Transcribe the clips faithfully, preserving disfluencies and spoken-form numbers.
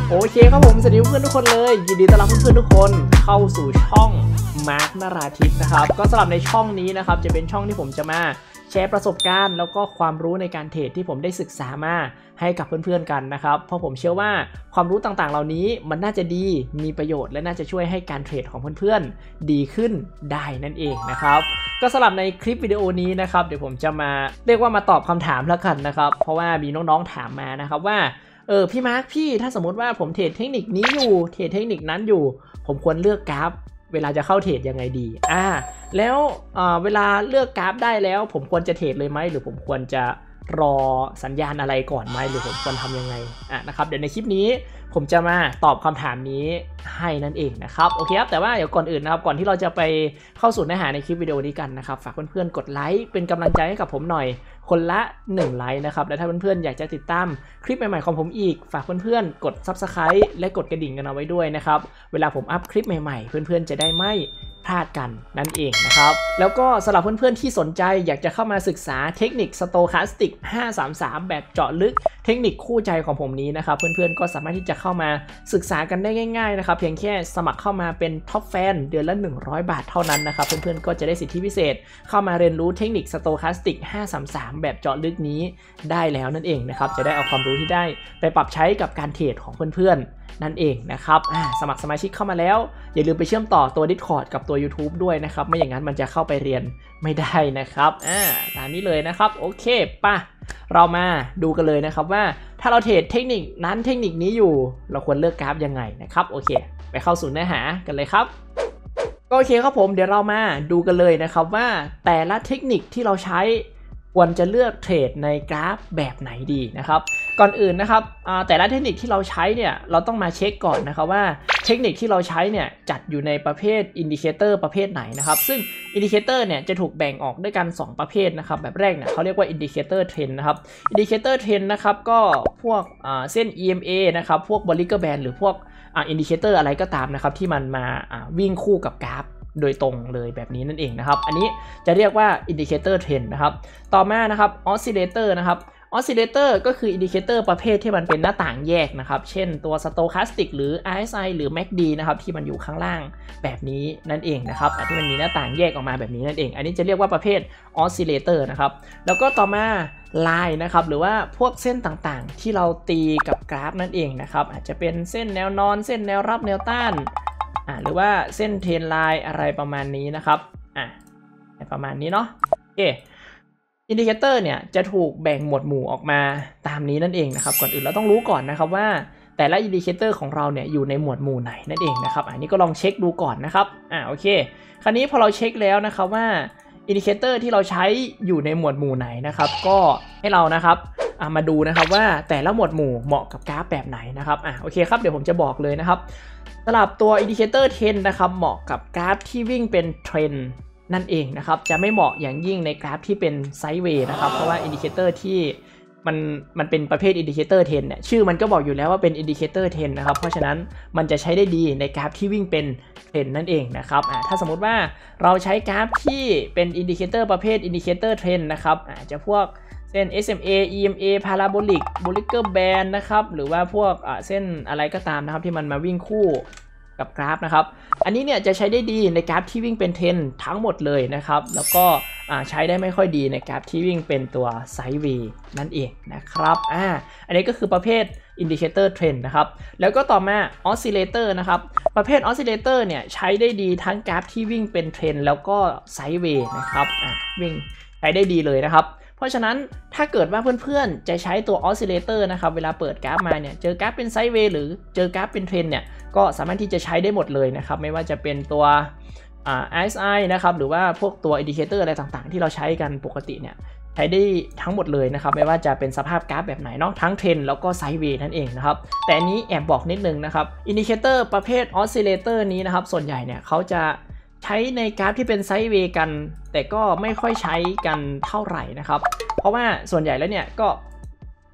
โอเคครับผมสวัสดีเพื่อนทุกคนเลยยินดีต้อนรับเพื่อนๆทุกคนเข้าสู่ช่องมาร์คนราธิปนะครับก็สำหรับในช่องนี้นะครับจะเป็นช่องที่ผมจะมาแชร์ประสบการณ์แล้วก็ความรู้ในการเทรดที่ผมได้ศึกษามาให้กับเพื่อนๆกันนะครับเพราะผมเชื่อว่าความรู้ต่างๆเหล่านี้มันน่าจะดีมีประโยชน์และน่าจะช่วยให้การเทรดของเพื่อนๆดีขึ้นได้นั่นเองนะครับก็สำหรับในคลิปวิดีโอนี้นะครับเดี๋ยวผมจะมาเรียกว่ามาตอบคำถามแล้วกันนะครับเพราะว่ามีน้องๆถามมานะครับว่าเออพี่มาร์คพี่ถ้าสมมติว่าผมเทรดเทคนิคนี้อยู่เทรดเทคนิคนั้นอยู่ผมควรเลือกกราฟเวลาจะเข้าเทรดยังไงดีอ่าแล้วเอ่อเวลาเลือกกราฟได้แล้วผมควรจะเทรดเลยไหมหรือผมควรจะรอสัญญาณอะไรก่อนไหมหรือผมควรทำยังไงอ่ะนะครับเดี๋ยวในคลิปนี้ผมจะมาตอบคำถามนี้ให้นั่นเองนะครับโอเคครับแต่ว่าเดี๋ยวก่อนอื่นนะครับก่อนที่เราจะไปเข้าสู่เนื้อหาในคลิปวิดีโอนี้กันนะครับฝากเพื่อนๆกดไลค์เป็นกำลังใจให้กับผมหน่อยคนละหนึ่งไลค์นะครับและถ้าเพื่อนๆอยากจะติดตามคลิปใหม่ๆของผมอีกฝากเพื่อนๆกด ซับสไครบ์ และกดกระดิ่งกันเอาไว้ด้วยนะครับเวลาผมอัพคลิปใหม่ๆเพื่อนๆจะได้ไม่พลาดกันนั่นเองนะครับแล้วก็สำหรับเพื่อนๆที่สนใจอยากจะเข้ามาศึกษาเทคนิค Stochastic ห้าสามสามแบบเจาะลึกเทคนิคคู่ใจของผมนี้นะครับเพื่อนๆก็สามารถที่จะเข้ามาศึกษากันได้ง่ายๆนะครับเพียงแค่สมัครเข้ามาเป็นท็อปแฟนเดือนละหนึ่งร้อยบาทเท่านั้นนะครับเพื่อนๆก็จะได้สิทธิพิเศษเข้ามาเรียนรู้เทคนิค Stochastic ห้าสามสามแบบเจาะลึกนี้ได้แล้วนั่นเองนะครับจะได้เอาความรู้ที่ได้ไปปรับใช้กับการเทรดของเพื่อนๆนั่นเองนะครับสมัครสมาชิกเข้ามาแล้วอย่าลืมไปเชื่อมต่อตัว Discord กับตัว YouTube ด้วยนะครับไม่อย่างนั้นมันจะเข้าไปเรียนไม่ได้นะครับอ่าตามนี้เลยนะครับโอเคป่ะเรามาดูกันเลยนะครับว่าถ้าเราเทรดเทคนิคนั้นเทคนิคนี้อยู่เราควรเลือกกราฟยังไงนะครับโอเคไปเข้าสู่เนื้อหากันเลยครับก็โอเคครับผมเดี๋ยวเรามาดูกันเลยนะครับว่าแต่ละเทคนิคที่เราใช้ควรจะเลือกเทรดในกราฟแบบไหนดีนะครับก่อนอื่นนะครับแต่ละเทคนิคที่เราใช้เนี่ยเราต้องมาเช็คก่อนนะครับว่าเทคนิคที่เราใช้เนี่ยจัดอยู่ในประเภทอินดิเคเตอร์ประเภทไหนนะครับซึ่งอินดิเคเตอร์เนี่ยจะถูกแบ่งออกด้วยกันสองประเภทนะครับแบบแรกเนี่ยเขาเรียกว่าอินดิเคเตอร์เทรนนะครับอินดิเคเตอร์เทรนนะครับก็พวกเส้น อี เอ็ม เอ นะครับพวก Bollinger Band หรือพวกอินดิเคเตอร์อะไรก็ตามนะครับที่มันมาวิ่งคู่กับกราฟโดยตรงเลยแบบนี้นั่นเองนะครับอันนี้จะเรียกว่า Indicator Trend นะครับต่อมานะครับ Oscillator นะครับ Oscillator ก็คือ Indicator ประเภทที่มันเป็นหน้าต่างแยกนะครับเช่นตัว Stochastic หรือ อาร์ เอส ไอ หรือ แม เอ ซี ดี นะครับที่มันอยู่ข้างล่างแบบนี้นั่นเองนะครับที่มันมีหน้าต่างแยกออกมาแบบนี้นั่นเองอันนี้จะเรียกว่าประเภท Oscillator นะครับแล้วก็ต่อมา Line นะครับหรือว่าพวกเส้นต่างๆที่เราตีกับกราฟนั่นเองนะครับอาจจะเป็นเส้นแนวนอนเส้นแนวรับแนวต้านอ่าหรือว่าเส้นเทรนไลน์อะไรประมาณนี้นะครับอ่าประมาณนี้เนาะโอเคอินดิเคเตอร์เนี่ยจะถูกแบ่งหมวดหมู่ออกมาตามนี้นั่นเองนะครับก่อนอื่นเราต้องรู้ก่อนนะครับว่าแต่ละอินดิเคเตอร์ของเราเนี่ยอยู่ในหมวดหมู่ไหนนั่นเองนะครับอันนี้ก็ลองเช็คดูก่อนนะครับอ่าโอเคคราวนี้พอเราเช็คแล้วนะครับว่าอินดิเคเตอร์ที่เราใช้อยู่ในหมวดหมู่ไหนนะครับก็ให้เรานะครับมาดูนะครับว่าแต่ละหมวดหมู่เหมาะกับกราฟแบบไหนนะครับอ่าโอเคครับเดี๋ยวผมจะบอกเลยนะครับสำหรับตัว Indicator Trend นะครับเหมาะกับกราฟที่วิ่งเป็นเทรนด์นั่นเองนะครับจะไม่เหมาะอย่างยิ่งในกราฟที่เป็นไซด์เวย์นะครับเพราะว่า Indicator ที่มันมันเป็นประเภท Indicator Trend เนี่ยชื่อมันก็บอกอยู่แล้วว่าเป็น Indicator Trend นะครับเพราะฉะนั้นมันจะใช้ได้ดีในกราฟที่วิ่งเป็นเทรนด์นั่นเองนะครับอ่าถ้าสมมติว่าเราใช้กราฟที่เป็น Indicator ประเภท Indicator Trend นะครับอาจจะพวกเส้น เอส เอ็ม เอ อี เอ็ม เอ Parabolic Bollinger Band นะครับหรือว่าพวกเส้นอะไรก็ตามนะครับที่มันมาวิ่งคู่กับกราฟนะครับอันนี้เนี่ยจะใช้ได้ดีในกราฟที่วิ่งเป็นเทรนด์ทั้งหมดเลยนะครับแล้วก็ใช้ได้ไม่ค่อยดีในกราฟที่วิ่งเป็นตัวไซด์เวย์นั่นเองนะครับอ่าอันนี้ก็คือประเภท Indicator Trend นะครับแล้วก็ต่อมา Oscillator นะครับประเภท Oscillator เนี่ยใช้ได้ดีทั้งกราฟที่วิ่งเป็นเทรนด์แล้วก็ไซด์เวย์นะครับอ่าวิ่งใช้ได้ดีเลยนะครับเพราะฉะนั้นถ้าเกิดว่าเพื่อนๆจะใช้ตัว Oscillator นะครับเวลาเปิดกราฟมาเนี่ยเจอกราฟเป็นไซด์เวย์หรือเจอกราฟเป็นเทรนด์เนี่ยก็สามารถที่จะใช้ได้หมดเลยนะครับไม่ว่าจะเป็นตัว อาร์ เอส ไอ นะครับหรือว่าพวกตัว Indicator อะไรต่างๆที่เราใช้กันปกติเนี่ยใช้ได้ทั้งหมดเลยนะครับไม่ว่าจะเป็นสภาพกราฟแบบไหนเนาะทั้งเทรนด์แล้วก็ไซด์เวย์นั่นเองนะครับแต่อันนี้แอบบอกนิดนึงนะครับ Indicator ประเภท Oscillator นี้นะครับส่วนใหญ่เนี่ยเขาจะใช้ในกราฟที่เป็นไซด์เวย์กันแต่ก็ไม่ค่อยใช้กันเท่าไหร่นะครับเพราะว่าส่วนใหญ่แล้วเนี่ยก็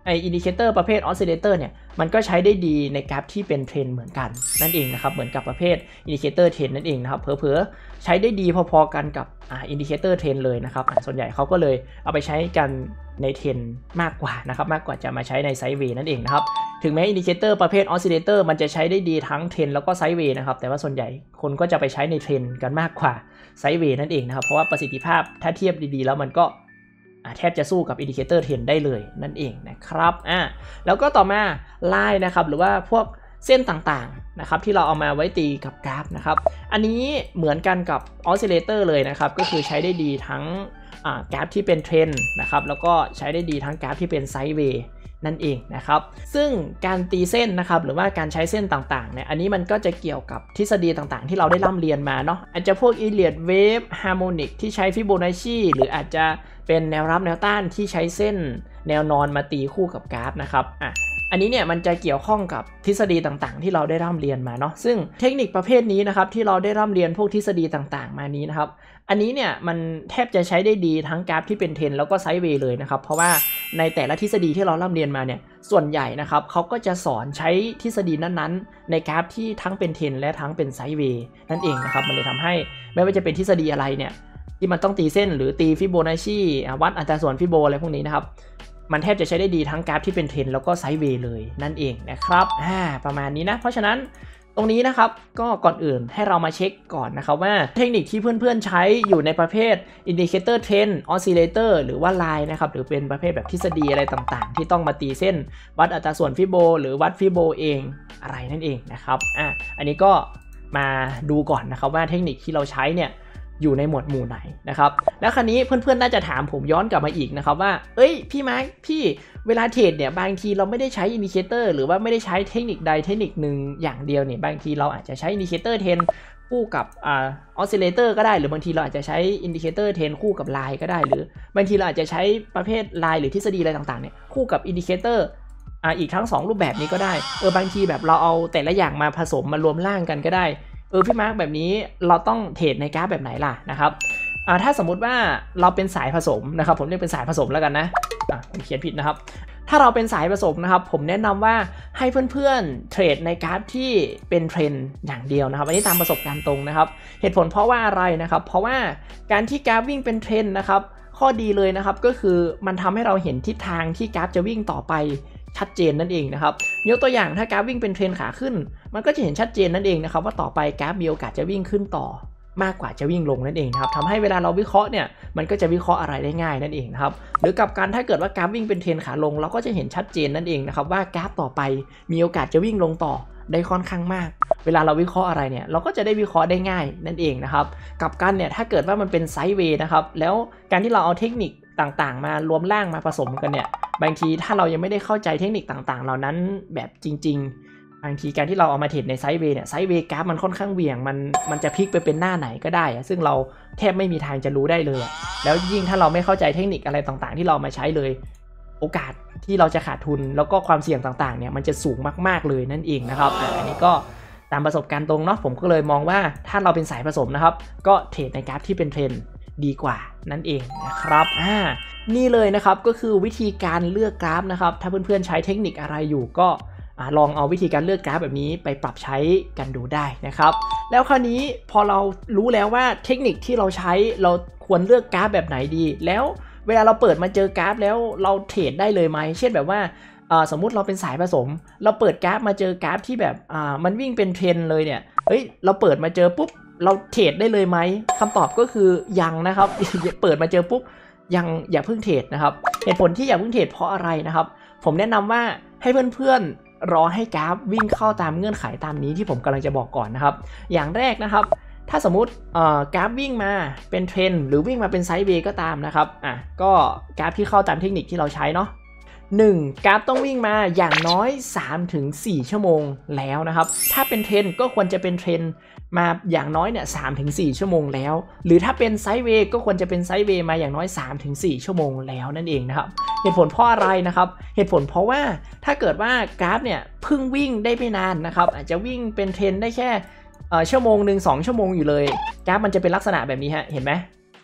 ไออินดิเคเตอร์ประเภทออสซิเลเตอร์เนี่ยมันก็ใช้ได้ดีในกราฟที่เป็นเทรนเหมือนกันนั่นเองนะครับเหมือนกับประเภทอินดิเคเตอร์เทรนนั่นเองนะครับเผลอๆใช้ได้ดีพอๆกันกับอ่าอินดิเคเตอร์เทรนเลยนะครับส่วนใหญ่เขาก็เลยเอาไปใช้กันในเทรนมากกว่านะครับมากกว่าจะมาใช้ในไซด์เวย์นั่นเองนะครับถึงแม้อินดิเคเตอร์ประเภทออสซิเลเตอร์มันจะใช้ได้ดีทั้งเทรนแล้วก็ไซด์เวย์นะครับแต่ว่าส่วนใหญ่คนก็จะไปใช้ในเทรนกันมากกว่าไซด์เวย์นั่นเองนะครับเพราะว่าประสิทธิภาพถ้าเทียบดีๆแล้วมันก็แทบจะสู้กับอินดิเคเตอร์เทรนได้เลยนั่นเองนะครับอ่าแล้วก็ต่อมาไลน์นะครับหรือว่าพวกเส้นต่างๆนะครับที่เราเอามาไว้ตีกับกราฟนะครับอันนี้เหมือนกันกับออสซิเลเตอร์เลยนะครับก็คือใช้ได้ดีทั้งกราฟที่เป็นเทรนนะครับแล้วก็ใช้ได้ดีทั้งกราฟที่เป็นไซด์เวย์นั่นเองนะครับซึ่งการตีเส้นนะครับหรือว่าการใช้เส้นต่างๆเนี่ยอันนี้มันก็จะเกี่ยวกับทฤษฎีต่างๆที่เราได้ร่ำเรียนมาเนาะอาจจะพวก Elliott Wave Harmonic ที่ใช้ฟิโบนัชชีหรืออาจจะเป็นแนวรับแนวต้านที่ใช้เส้นแนวนอนมาตีคู่กับกราฟนะครับอ่ะอันนี้เนี่ยมันจะเกี่ยวข้องกับทฤษฎีต่างๆที่เราได้ร่ำเรียนมาเนาะซึ่งเทคนิคประเภทนี้นะครับที่เราได้ร่ำเรียนพวกทฤษฎีต่างๆมานี้นะครับอันนี้เนี่ยมันแทบจะใช้ได้ดีทั้งกราฟที่เป็นเทรนแล้วก็ไซด์เวย์เลยนะครับเพราะว่าในแต่ละทฤษฎีที่เราร่ำเรียนมาเนี่ยส่วนใหญ่นะครับเขาก็จะสอนใช้ทฤษฎีนั้นๆในกราฟที่ทั้งเป็นเทรนและทั้งเป็นไซด์เวย์นั่นเองนะครับมันเลยทำให้ไม่ว่าจะเป็นทฤษฎีอะไรเนี่ยที่มันต้องตีเส้นหรือตีฟิโบนัชชีวัดอัตราส่วนฟิโบอะไรพวกนี้นะครับมันแทบจะใช้ได้ดีทั้งกราฟที่เป็นเทรนแล้วก็ไซด์เวย์เลยนั่นเองนะครับอ่าประมาณนี้นะเพราะฉะนั้นตรงนี้นะครับก็ก่อนอื่นให้เรามาเช็คก่อนนะครับว่าเทคนิคที่เพื่อนๆใช้อยู่ในประเภท Indicator Trend Oscillator หรือว่า Line นะครับหรือเป็นประเภทแบบทฤษฎีอะไรต่างๆที่ต้องมาตีเส้นวัดอัตราส่วนฟิโบหรือวัดฟิโบเองอะไรนั่นเองนะครับอ่ะอันนี้ก็มาดูก่อนนะครับว่าเทคนิคที่เราใช้เนี่ยอยู่ในหมวดหมู่ไหนนะครับแล้วคราวนี้เพื่อนๆน่าจะถามผมย้อนกลับมาอีกนะครับว่าเอ้ยพี่มาร์คพี่เวลาเทรดเนี่ยบางทีเราไม่ได้ใช้อินดิเคเตอร์หรือว่าไม่ได้ใช้เทคนิคใดเทคนิคหนึ่งอย่างเดียวเนี่ยบางทีเราอาจจะใช้อินดิเคเตอร์เทรนคู่กับอ่าออสซิเลเตอร์ก็ได้หรือบางทีเราอาจจะใช้อินดิเคเตอร์เทรนคู่กับไลน์ก็ได้หรือบางทีเราอาจจะใช้ประเภทไลน์หรือทฤษฎีอะไรต่างๆเนี่ยคู่กับอินดิเคเตอร์อ่าอีกทั้งสองรูปแบบนี้ก็ได้เออบางทีแบบเราเอาแต่ละอย่างมาผสมมารวมร่างกันก็ได้เออพี่มาร์คแบบนี้เราต้องเทรดในกราฟแบบไหนล่ะนะครับอ่าถ้าสมมุติว่าเราเป็นสายผสมนะครับผมเรียกเป็นสายผสมแล้วกันนะอ่ะผมเขียนผิดนะครับถ้าเราเป็นสายผสมนะครับผมแนะนำว่าให้เพื่อนๆเทรดในกราฟที่เป็นเทรนอย่างเดียวนะครับอันนี้ตามประสบการณ์ตรงนะครับเหตุผลเพราะว่าอะไรนะครับเพราะว่าการที่กราฟวิ่งเป็นเทรนนะครับข้อดีเลยนะครับก็คือมันทำให้เราเห็นทิศทางที่กราฟจะวิ่งต่อไปชัดเจนนั่นเองนะครับยกตัวอย่างถ้ากราฟวิ่งเป็นเทรนขาขึ้นมันก็จะเห็นชัดเจนนั่นเองนะครับว่าต่อไปกราฟมีโอกาสจะวิ่งขึ้นต่อมากกว่าจะวิ่งลงนั่นเองนะครับทำให้เวลาเราวิเคราะห์เนี่ยมันก็จะวิเคราะห์อะไรได้ง่ายนั่นเองนะครับหรือกับการถ้าเกิดว่ากราฟวิ่งเป็นเทรนขาลงเราก็จะเห็นชัดเจนนั่นเองนะครับว่ากราฟต่อไปมีโอกาสจะวิ่งลงต่อได้ค่อนข้างมากเวลาเราวิเคราะห์อะไรเนี่ยเราก็จะได้วิเคราะห์ได้ง่ายนั่นเองนะครับกับกันเนี่ยถ้าเกิดว่ามันเป็นไซด์เวย์นะครับแล้วการที่เราเอาเทคนิคต่างๆมารวมร่างมาผสมกันเนี่ยบางทีถ้าเรายังไม่ได้เข้าใจเทคนิคต่างๆเหล่านั้นแบบจริงๆบางทีการที่เราเอามาเทรดในไซด์เวย์เนี่ยไซด์เวย์กราฟมันค่อนข้างเหวี่ยงมันมันจะพลิกไปเป็นหน้าไหนก็ได้ซึ่งเราแทบไม่มีทางจะรู้ได้เลยแล้วยิ่งถ้าเราไม่เข้าใจเทคนิคอะไรต่างๆที่เรามาใช้เลยโอกาสที่เราจะขาดทุนแล้วก็ความเสี่ยงต่างๆเนี่ยมันจะสูงมากๆเลยนั่นเองนะครับอันนี้ก็ตามประสบการณ์ตรงเนาะผมก็เลยมองว่าถ้าเราเป็นสายผสมนะครับก็เทรดในกราฟที่เป็นเทรนดีกว่านั่นเองนะครับอ่านี่เลยนะครับก็คือวิธีการเลือกกราฟนะครับถ้าเพื่อนๆใช้เทคนิคอะไรอยู่ก็ลองเอาวิธีการเลือกกราฟแบบนี้ไปปรับใช้กันดูได้นะครับแล้วคราวนี้พอเรารู้แล้วว่าเทคนิคที่เราใช้เราควรเลือกกราฟแบบไหนดีแล้วเวลาเราเปิดมาเจอกราฟแล้วเราเทรดได้เลยไหมเช่นแบบว่าสมมุติเราเป็นสายผสมเราเปิดกราฟมาเจอกราฟที่แบบอ่ามันวิ่งเป็นเทรนเลยเนี่ยเฮ้ยเราเปิดมาเจอปุ๊บเราเทรดได้เลยไหมคำตอบก็คือยังนะครับ เปิดมาเจอปุ๊บยังอย่าเพิ่งเทรดนะครับเหตุผลที่อย่าเพิ่งเทรดเพราะอะไรนะครับผมแนะนำว่าให้เพื่อนๆรอให้กราฟวิ่งเข้าตามเงื่อนไขตามนี้ที่ผมกำลังจะบอกก่อนนะครับอย่างแรกนะครับถ้าสมมุติกราฟวิ่งมาเป็นเทรนหรือวิ่งมาเป็นไซด์เวย์ก็ตามนะครับอ่ะก็กราฟที่เข้าตามเทคนิคที่เราใช้เนาะหนึ่งกราฟต้องวิ่งมาอย่างน้อย สามถึงสี่ ชั่วโมงแล้วนะครับถ้าเป็นเทรนก็ควรจะเป็นเทรนมาอย่างน้อยเนี่ย สามถึงสี่ ชั่วโมงแล้วหรือถ้าเป็นไซด์เวย์ก็ควรจะเป็นไซด์เวย์มาอย่างน้อย สามถึงสี่ ชั่วโมงแล้วนั่นเองนะครับเหตุผลเพราะอะไรนะครับเหตุผลเพราะว่าถ้าเกิดว่ากราฟเนี่ยเพิ่งวิ่งได้ไม่นานนะครับอาจจะวิ่งเป็นเทรนได้แค่ชั่วโมงหนึ่งสองชั่วโมงอยู่เลยกราฟมันจะเป็นลักษณะแบบนี้ฮะเห็นไหม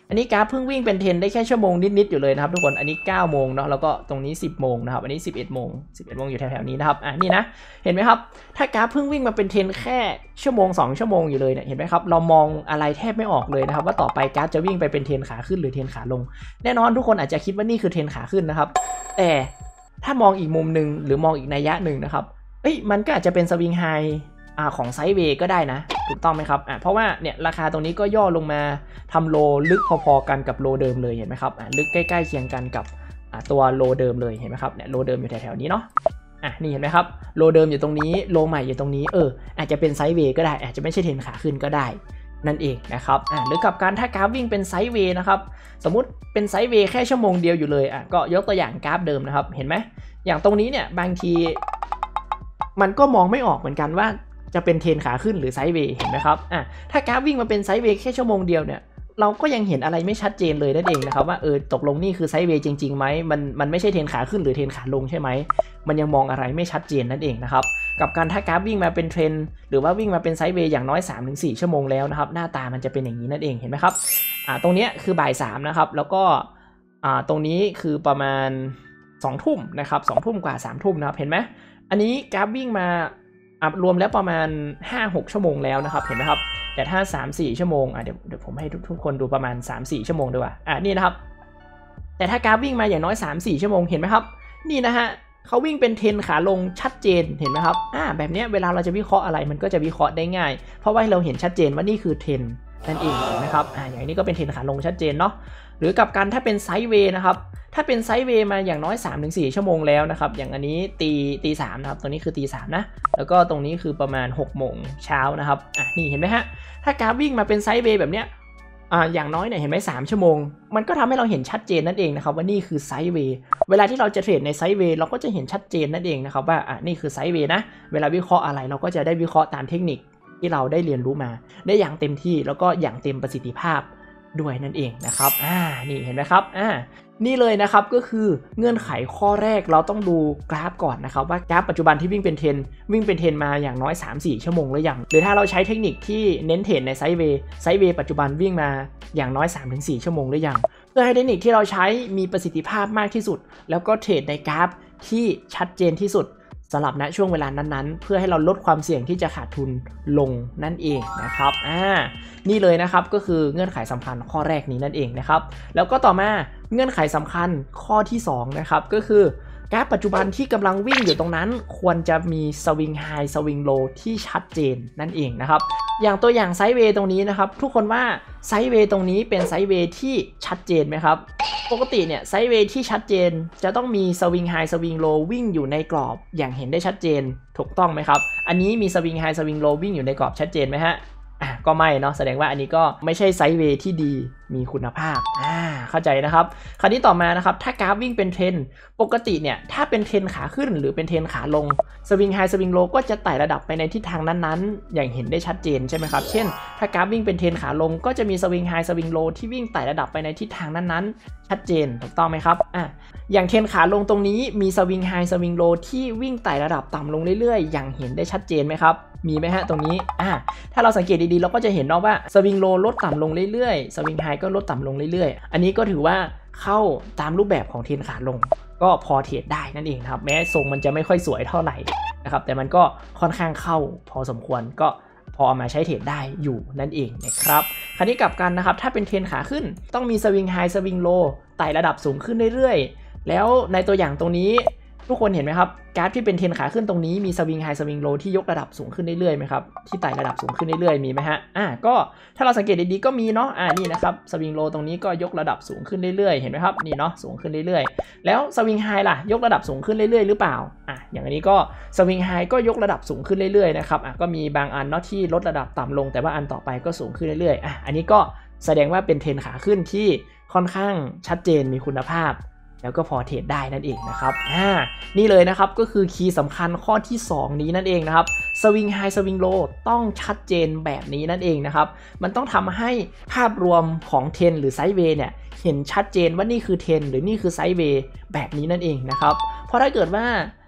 อันนี้กราฟเพิ่งวิ่งเป็นเทรนได้แค่ชั่วโมงนิดๆอยู่เลยนะครับทุกคนอันนี้เก้าโมงเนาะแล้วก็ตรงนี้สิบโมงนะครับอันนี้สิบเอ็ดโมงสิบเอ็ดโมงอยู่แถวๆนี้นะครับอ่ะนี่นะเห็นไหมครับถ้ากราฟเพิ่งวิ่งมาเป็นเทรนแค่ชั่วโมงสองชั่วโมงอยู่เลยเนี่ยเห็นไหมครับเรามองอะไรแทบไม่ออกเลยนะครับว่าต่อไปกราฟจะวิ่งไปเป็นเทรนขาขึ้นหรือเทรนขาลงแน่นอนทุกคนอาจจะคิดว่านี่คือเทรนขาขึ้นนะครับแต่ถ้ามองอีกมุมหนึ่งหรือมองอีกนัยยะหนึ่งนะครับเอ้ยมันก็อาจจะเป็นสวิงไฮของไซด์เวย์ก็ได้นะถูกต้องไหมครับอ่ะเพราะว่าเนี่ยราคาตรงนี้ก็ย่อลงมาทำโลลึกพอๆกันกับโลเดิมเลยเห็นไหมครับอ่ะลึกใกล้ๆเคียงกันกับตัวโลเดิมเลยเห็นไหมครับเนี่ยโลเดิมอยู่แถวๆนี้เนาะอ่ะนี่เห็นไหมครับโลเดิมอยู่ตรงนี้โลใหม่อยู่ตรงนี้เอออาจจะเป็นไซด์เวย์ก็ได้อาจจะไม่ใช่เทรนขาขึ้นก็ได้นั่นเองนะครับอ่ะหรือกับการถ้ากราฟวิ่งเป็นไซด์เวย์นะครับสมมุติเป็นไซด์เวย์แค่ชั่วโมงเดียวอยู่เลยอ่ะก็ยกตัวอย่างกราฟเดิมนะครับเห็นไหมอย่างตรงนี้เนี่ยบางทีมันก็มองไม่ออกเหมือนกันว่าจะเป็นเทรนขาขึ้นหรือไซด์เวย์เห็นไหมครับอ่ะถ้ากราฟวิ่งมาเป็นไซด์เวย์แค่ชั่วโมงเดียวเนี่ยเราก็ยังเห็นอะไรไม่ชัดเจนเลยนั่นเองนะครับว่าเออตกลงนี่คือไซด์เวย์จริงๆไหมมันมันไม่ใช่เทรนขาขึ้นหรือเทรนขาลงใช่ไหมมันยังมองอะไรไม่ชัดเจนนั่นเองนะครับกับการถ้ากราฟวิ่งมาเป็นเทรนหรือว่าวิ่งมาเป็นไซด์เวย์อย่างน้อย สามถึงสี่ ชั่วโมงแล้วนะครับหน้าตามันจะเป็นอย่างนี้นั่นเองเห็นไหมครับอ่าตรงนี้คือบ่ายสามนะครับแล้วก็อ่าตรงนี้คือประมาณสองทุ่มนะครับสองทุ่มกว่าสามทุ่มนะครับเห็นไหมอันนี้กราฟวิ่งมาอ่ะรวมแล้วประมาณ ห้าหก ชั่วโมงแล้วนะครับเห็นไหมครับแต่ถ้า สามสี่ ชั่วโมงอ่ะเดี๋ยวเดี๋ยวผมให้ทุกคนดูประมาณ สามสี่ ชั่วโมงด้วยอ่ะนี่นะครับแต่ถ้ากราฟวิ่งมาอย่างน้อย สามสี่ ชั่วโมงเห็นไหมครับนี่นะฮะเขาวิ่งเป็นเทรนขาลงชัดเจนเห็นไหมครับอ่าแบบนี้เวลาเราจะวิเคราะห์อะไรมันก็จะวิเคราะห์ได้ง่ายเพราะว่าเราเห็นชัดเจนว่านี่คือเทรนนั่นเองเห็นไหมครับอ่าอย่างนี้ก็เป็นเทรนขาลงชัดเจนเนาะหรือกับการถ้าเป็นไซด์เวย์นะครับถ้าเป็นไซด์เวย์มาอย่างน้อย สามถึงสี่ ชั่วโมงแล้วนะครับอย่างอันนี้ตีตีสามนะครับตรงนี้คือตีสามนะแล้วก็ตรงนี้คือประมาณหกโมงเช้านะครับอ่ะนี่เห็นไหมฮะถ้ากราฟวิ่งมาเป็นไซด์เวย์แบบเนี้ยอ่าอย่างน้อยเนี่ยเห็นไหมสามชั่วโมงมันก็ทำให้เราเห็นชัดเจนนั่นเองนะครับว่านี่คือไซด์เวย์เวลาที่เราจะเทรดในไซด์เวย์เราก็จะเห็นชัดเจนนั่นเองนะครับว่าอ่ะนี่คือไซด์เวย์นะเวลาวิเคราะห์อะไรเราก็จะได้วิเคราะห์ตามเทคนิคที่เราได้เรียนรู้มาได้อย่างเต็มที่แล้วก็อย่างเต็มประสิทธิภาพด้วยนั่นเองนะครับอ่านี่เห็นไหมครับอ่านี่เลยนะครับก็คือเงื่อนไขข้อแรกเราต้องดูกราฟก่อนนะครับว่ากราฟปัจจุบันที่วิ่งเป็นเทรนวิ่งเป็นเทรนมาอย่างน้อย สามสี่ ชั่วโมงหรือยังหรือถ้าเราใช้เทคนิคที่เน้นเทรดในไซด์เวย์ไซด์เวย์ปัจจุบันวิ่งมาอย่างน้อย สามถึงสี่ ชั่วโมงหรือยังเพื่อให้เทคนิคที่เราใช้มีประสิทธิภาพมากที่สุดแล้วก็เทรดในกราฟที่ชัดเจนที่สุดสำหรับณช่วงเวลานั้นๆเพื่อให้เราลดความเสี่ยงที่จะขาดทุนลงนั่นเองนะครับอ่านี่เลยนะครับก็คือเงื่อนไขสำคัญข้อแรกนี้นั่นเองนะครับแล้วก็ต่อมาเงื่อนไขสำคัญข้อที่สองนะครับก็คือกราฟปัจจุบันที่กำลังวิ่งอยู่ตรงนั้นควรจะมีสวิงไฮสวิงโลที่ชัดเจนนั่นเองนะครับอย่างตัวอย่างไซด์เวย์ตรงนี้นะครับทุกคนว่าไซด์เวย์ตรงนี้เป็นไซด์เวย์ที่ชัดเจนไหมครับปกติเนี่ยไซด์เวย์ที่ชัดเจนจะต้องมีสวิงไฮสวิงโลวิ่งอยู่ในกรอบอย่างเห็นได้ชัดเจนถูกต้องไหมครับอันนี้มีสวิงไฮสวิงโลวิ่งอยู่ในกรอบชัดเจนไหมฮะอ่ะก็ไม่เนาะแสดงว่าอันนี้ก็ไม่ใช่ไซด์เวย์ที่ดีมีคุณภาพอ่าเข้าใจนะครับคราวนี้ต่อมานะครับถ้ากราฟวิ่งเป็นเทรนปกติเนี่ยถ้าเป็นเทรนขาขึ้นหรือเป็นเทรนขาลงสวิงไฮสวิงโลก็จะไต่ระดับไปในทิศทางนั้นๆอย่างเห็นได้ชัดเจนใช่ไหมครับเช่นถ้ากราฟวิ่งเป็นเทรนขาลงก็จะมีสวิงไฮสวิงโลที่วิ่งไต่ระดับไปในทิศทางนั้นๆชัดเจนถูกต้องไหมครับอ่ะอย่างเทรนขาลงตรงนี้มีสวิงไฮสวิงโลที่วิ่งไต่ระดับต่ำลงเรื่อยๆอย่างเห็นได้ชัดเจนไหมครับมีไหมฮะตรงนี้อ่าถ้าเราสังเกตดีๆเราก็จะเห็นเนาะว่าสวิงโลลดต่ำลงเรื่อยๆสวิงไฮก็ลดต่ำลงเรื่อยๆอันนี้ก็ถือว่าเข้าตามรูปแบบของเทรนขาลงก็พอเทรดได้นั่นเองครับแม้ทรงมันจะไม่ค่อยสวยเท่าไหร่นะครับแต่มันก็ค่อนข้างเข้าพอสมควรก็พอเอามาใช้เทรดได้อยู่นั่นเองนะครับคราวนี้กลับกันนะครับถ้าเป็นเทรนขาขึ้นต้องมีสวิงไฮสวิงโลไต่ระดับสูงขึ้นเรื่อยๆแล้วในตัวอย่างตรงนี้ทุกคนเห็นไหมครับกราฟที่เป็นเทรนขาขึ้นตรงนี้มีสวิงไฮสวิงโลที่ยกระดับสูงขึ้นเรื่อยๆไหมครับที่ไต่ระดับสูงขึ้นเรื่อยๆมีไหมฮะอ่าก็ถ้าเราสังเกตดีๆก็มีเนาะอ่านี่นะครับสวิงโลตรงนี้ก็ยกระดับสูงขึ้นเรื่อยๆเห็นไหมครับนี่เนาะสูงขึ้นเรื่อยๆแล้วสวิงไฮล่ะยกระดับสูงขึ้นเรื่อยๆหรือเปล่าอ่ะอย่างอันนี้ก็สวิงไฮก็ยกระดับสูงขึ้นเรื่อยๆนะครับอ่ะก็มีบางอันเนาะที่ลดระดับต่ำลงแต่ว่าอันต่อไปก็สูงขึ้นเรื่อยๆอ่ะอันนี้ก็แสดงว่าเป็นเทรนขาขึ้นที่ค่อนข้างชัดเจนมีคุณภาพแล้วก็พอเทรดได้นั่นเองนะครับอ่านี่เลยนะครับก็คือคีย์สำคัญข้อที่สองนี้นั่นเองนะครับสวิงไฮสวิงโลต้องชัดเจนแบบนี้นั่นเองนะครับมันต้องทำให้ภาพรวมของเทรนหรือไซด์เวย์เนี่ยเห็นชัดเจนว่านี่คือเทรนหรือนี่คือไซด์เวย์แบบนี้นั่นเองนะครับเพราะถ้าเกิดว่า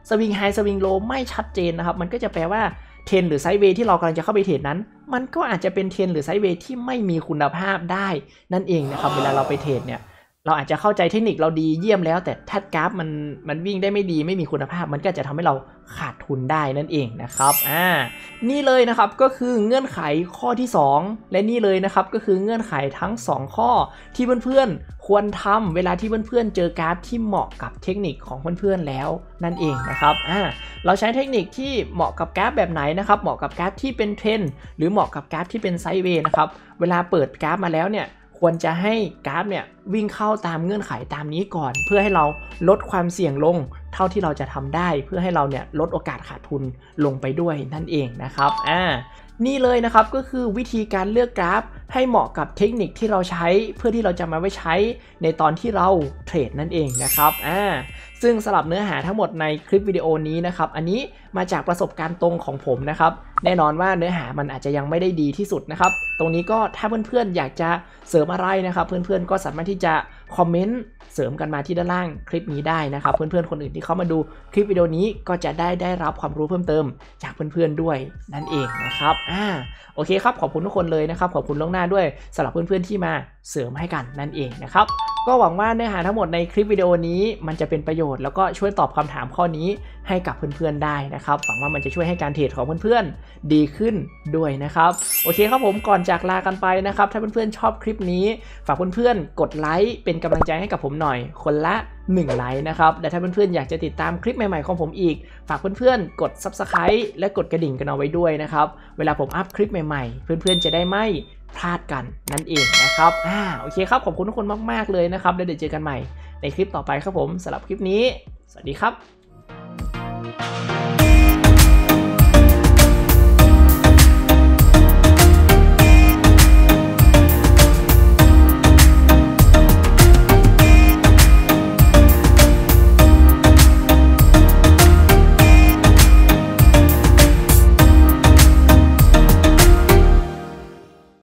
สวิงไฮสวิงโลไม่ชัดเจนนะครับมันก็จะแปลว่าเทรนหรือไซด์เวย์ที่เรากำลังจะเข้าไปเทรดนั้นมันก็อาจจะเป็นเทรนหรือไซด์เวย์ที่ไม่มีคุณภาพได้นั่นเองนะครับเวลาเราไปเทรดเนี่ยเราอาจจะเข้าใจเทคนิคเราดีเยี่ยมแล้วแต่ถ้ากราฟมันมันวิ่งได้ไม่ดีไม่มีคุณภาพมันก็จะทำให้เราขาดทุนได้นั่นเองนะครับอ่านี่เลยนะครับก็คือเงื่อนไขข้อที่สองและนี่เลยนะครับก็คือเงื่อนไขทั้งสองข้อที่เพื่อนๆควรทำเวลาที่เพื่อนๆเจอกราฟที่เหมาะกับเทคนิคของเพื่อนๆแล้วนั่นเองนะครับอ่าเราใช้เทคนิคที่เหมาะกับกราฟแบบไหนนะครับเหมาะกับกราฟที่เป็นเทรนหรือเหมาะกับกราฟที่เป็นไซด์เวย์นะครับเวลาเปิดกราฟมาแล้วเนี่ยควรจะให้กราฟเนี่ยวิ่งเข้าตามเงื่อนไขตามนี้ก่อนเพื่อให้เราลดความเสี่ยงลงเท่าที่เราจะทำได้เพื่อให้เราเนี่ยลดโอกาสขาดทุนลงไปด้วยนั่นเองนะครับอ่านี่เลยนะครับก็คือวิธีการเลือกกราฟให้เหมาะกับเทคนิคที่เราใช้เพื่อที่เราจะมาไว้ใช้ในตอนที่เราเทรดนั่นเองนะครับอ่าซึ่งสำหรับเนื้อหาทั้งหมดในคลิปวิดีโอนี้นะครับอันนี้มาจากประสบการณ์ตรงของผมนะครับแน่นอนว่าเนื้อหามันอาจจะยังไม่ได้ดีที่สุดนะครับตรงนี้ก็ถ้าเพื่อนๆอยากจะเสริมอะไรนะครับเพื่อนๆก็สามารถที่จะคอมเมนต์เสริมกันมาที่ด้านล่างคลิปนี้ได้นะครับเพื่อนๆคนอื่นที่เข้ามาดูคลิปวิดีโอนี้ก็จะได้ได้รับความรู้เพิ่มเติมจากเพื่อนๆด้วยนั่นเองนะครับอ่าโอเคครับขอบคุณทุกคนเลยนะครับขอบคุณล่วงหน้าด้วยสำหรับเพื่อนๆที่มาเสริมให้กันนั่นเองนะครับก็หวังว่าเนื้อหาทั้งหมดในคลิปวิดีโอนี้มันจะเป็นประโยชน์แล้วก็ช่วยตอบคำถามข้อนี้ให้กับเพื่อนๆได้นะครับหวังว่ามันจะช่วยให้การเทรดของเพื่อนๆดีขึ้นด้วยนะครับโอเคครับผมก่อนจากลากันไปนะครับถ้าเพื่อนๆชอบคลิปนี้ฝากเพื่อนๆกดไลค์เป็นกำลังใจให้กับผมหน่อยคนละหนึ่งไลค์นะครับและถ้าเพื่อนๆอยากจะติดตามคลิปใหม่ๆของผมอีกฝากเพื่อนๆกด ซับสไครบ์ และกดกระดิ่งกันเอาไว้ด้วยนะครับเวลาผมอัพคลิปใหม่ๆเพื่อนๆจะได้ไม่พลาดกันนั่นเองนะครับอ่าโอเคครับขอบคุณทุกคนมากๆเลยนะครับแล้วเดี๋ยวเจอกันใหม่ในคลิปต่อไปครับผมสำหรับคลิปนี้สวัสดีครับ